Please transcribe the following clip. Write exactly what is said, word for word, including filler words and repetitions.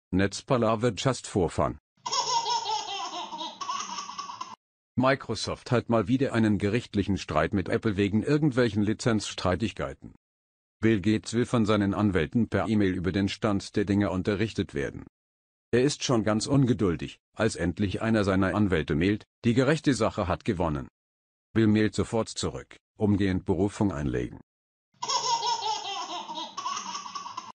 Netzpalaver just for fun. Microsoft hat mal wieder einen gerichtlichen Streit mit Apple wegen irgendwelchen Lizenzstreitigkeiten. Bill Gates will von seinen Anwälten per E-Mail über den Stand der Dinge unterrichtet werden. Er ist schon ganz ungeduldig, als endlich einer seiner Anwälte mailt, die gerechte Sache hat gewonnen. Bill mailt sofort zurück, umgehend Berufung einlegen.